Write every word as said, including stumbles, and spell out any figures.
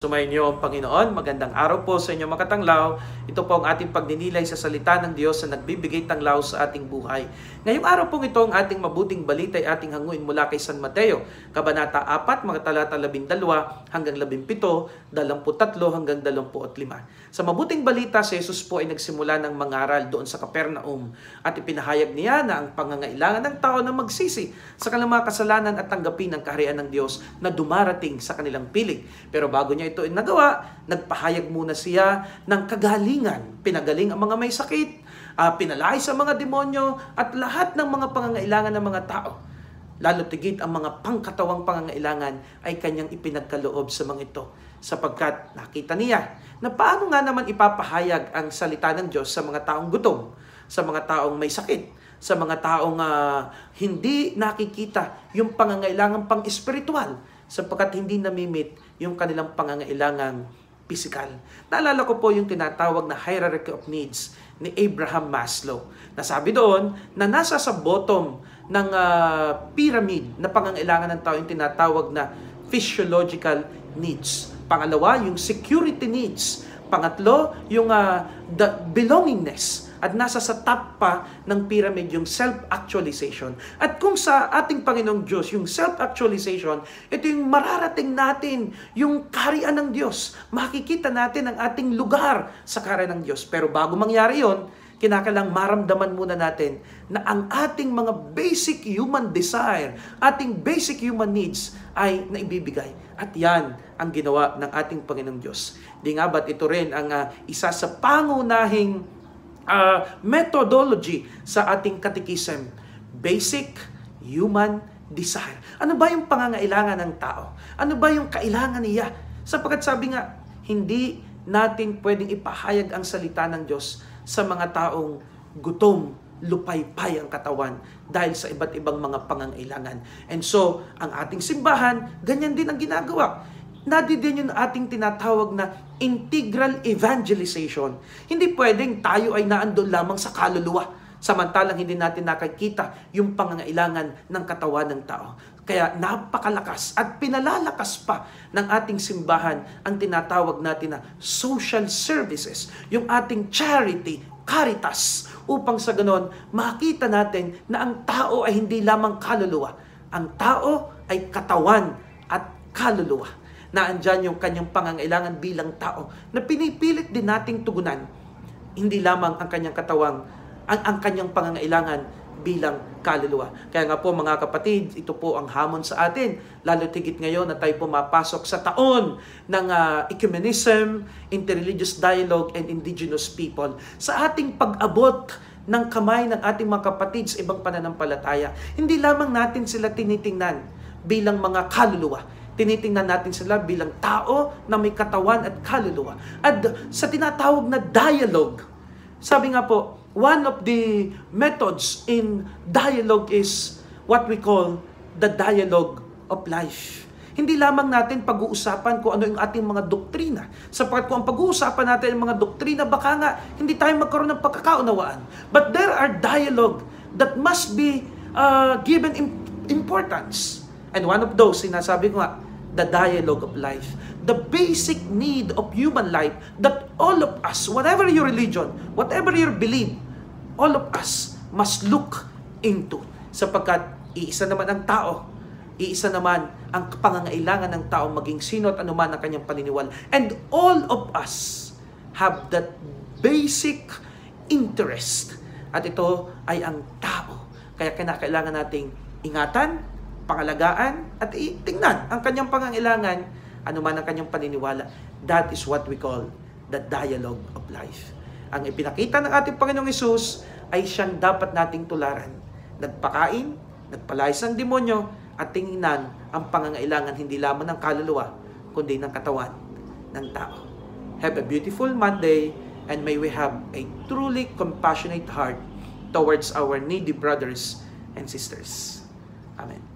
Sumainyo ang Panginoon. Magandang araw po sa inyo mga katanglaw. Ito po ang ating pagninilay sa salita ng Diyos na nagbibigay tanglaw sa ating buhay. Ngayong araw pong ito ang ating mabuting balita ay ating hanguin mula kay San Mateo, Kabanata apat, mga talata labindalawa hanggang labimpito, dalamput-tatlo hanggang dalamput lima. Sa mabuting balita, si Jesus po ay nagsimula ng mangaral doon sa Capernaum at ipinahayag niya na ang pangangailangan ng tao na magsisi sa kanilang mga kasalanan at tanggapin ang kaharian ng Diyos na dumarating sa kanilang piling. Pero bago niya ito ay nagawa, nagpahayag muna siya ng kagalingan. Pinagaling ang mga may sakit, uh, pinalay sa mga demonyo, at lahat ng mga pangangailangan ng mga tao. Lalo tigit ang mga pangkatawang pangangailangan ay kanyang ipinagkaloob sa mga ito. Sapagkat nakita niya na paano nga naman ipapahayag ang salita ng Diyos sa mga taong gutom, sa mga taong may sakit, sa mga taong uh, hindi nakikita yung pangangailangan pang-espiritual, sapagkat hindi namimit yung kanilang pangangailangang pisikal. Naalala ko po yung tinatawag na hierarchy of needs ni Abraham Maslow. Nasabi doon na nasa sa bottom ng uh, pyramid na pangangailangan ng tao yung tinatawag na physiological needs. Pangalawa, yung security needs. Pangatlo, yung uh, the belongingness. At nasa sa top pa ng pyramid yung self-actualization. At kung sa ating Panginoong Diyos, yung self-actualization, ito yung mararating natin, yung kaharian ng Diyos. Makikita natin ang ating lugar sa kaharian ng Diyos. Pero bago mangyari yon, kinakailangang maramdaman muna natin na ang ating mga basic human desire, ating basic human needs ay naibibigay. At yan ang ginawa ng ating Panginoong Diyos. Di nga ba't ito rin ang uh, isa sa pangunahing Uh, methodology sa ating katekism, basic human desire. Ano ba yung pangangailangan ng tao? Ano ba yung kailangan niya? Sapagkat sabi nga, hindi natin pwedeng ipahayag ang salita ng Diyos sa mga taong gutom, lupaypay ang katawan dahil sa iba't ibang mga pangangailangan. And so, ang ating simbahan, ganyan din ang ginagawa. Nadidiyan yung ating tinatawag na integral evangelization. Hindi pwedeng tayo ay naandun lamang sa kaluluwa, samantalang hindi natin nakikita yung pangangailangan ng katawan ng tao. Kaya napakalakas at pinalalakas pa ng ating simbahan ang tinatawag natin na social services, yung ating charity, caritas, upang sa ganon makita natin na ang tao ay hindi lamang kaluluwa. Ang tao ay katawan at kaluluwa. Na andyan yung kanyang pangangailangan bilang tao na pinipilit din nating tugunan. Hindi lamang ang kanyang katawang, ang, ang kanyang pangangailangan bilang kaluluwa. Kaya nga po mga kapatid, ito po ang hamon sa atin. Lalo tigit ngayon na tayo pumapasok sa taon ng uh, ecumenism, interreligious dialogue, and indigenous people. Sa ating pag-abot ng kamay ng ating mga kapatid sa ibang pananampalataya, hindi lamang natin sila tinitingnan bilang mga kaluluwa. Tinitingnan natin sila bilang tao na may katawan at kaluluwa. At sa tinatawag na dialogue, sabi nga po, one of the methods in dialogue is what we call the dialogue of life. Hindi lamang natin pag-uusapan kung ano yung ating mga doktrina. Sapagkat kung ang pag-uusapan natin ang mga doktrina, baka nga hindi tayo magkaroon ng pagkakaunawaan. But there are dialogue that must be uh, given importance. And one of those, sinasabi ko nga, the dialogue of life. The basic need of human life that all of us, whatever your religion, whatever your belief, all of us must look into. Sapagkat iisa naman ang tao, iisa naman ang pangangailangan ng tao maging sino at anuman ang kanyang paniniwala. And all of us have that basic interest. At ito ay ang tao. Kaya kinakailangan nating ingatan, pangalagaan, at itingnan ang kanyang pangangailangan, anuman ang kanyang paniniwala. That is what we call the dialogue of life. Ang ipinakita ng ating Panginoong Hesus ay siyang dapat nating tularan. Nagpakain, nagpalayas ng demonyo, at tingnan ang pangangailangan hindi lamang ng kaluluwa, kundi ng katawan ng tao. Have a beautiful Monday, and may we have a truly compassionate heart towards our needy brothers and sisters. Amen.